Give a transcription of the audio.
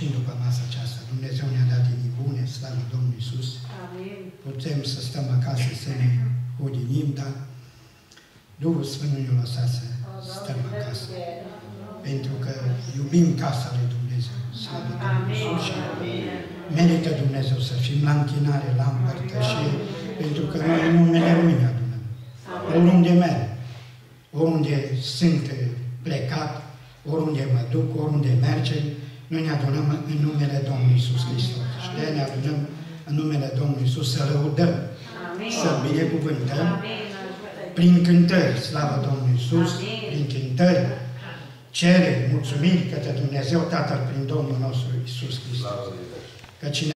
și după masa aceasta. Dumnezeu ne-a dat din bune, slavă Domnului Iisus. Amin. Putem să stăm acasă, să ne odinim, dar Duhul Sfânt nu ne-a lăsat să stăm acasă. Pentru că iubim casa lui Dumnezeu. Slavă Domnului Iisus și merită Dumnezeu să fim la închinare, la împărtășie, pentru că noi în numele Lui ne adunăm. Oriunde merg, oriunde sunt plecat, oriunde mă duc, oriunde mergem, noi ne adunăm în numele Domnului Iisus Hristos. Și de ne adunăm în numele Domnului Iisus să lăudăm, să-L binecuvântăm, prin cântări, slavă Domnului Iisus, prin cântări, cere mulțumiri către Dumnezeu Tatăl prin Domnul nostru Iisus Hristos. Că cine